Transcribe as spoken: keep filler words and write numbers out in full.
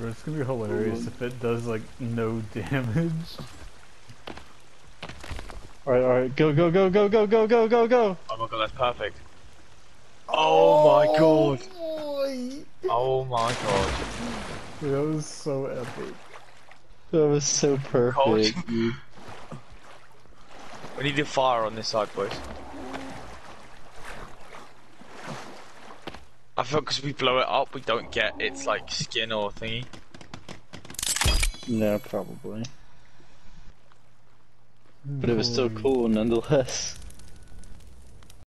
Bro, it's gonna be hilarious if it does like no damage. Alright, alright, go, go, go, go, go, go, go, go, go! Oh my god, that's perfect. Oh, oh my god! Boy. Oh my god. Dude, that was so epic. That was so perfect. We need to fire on this side, boys. I feel because we blow it up, we don't get its like skin or thingy. No, probably. But it was still cool nonetheless.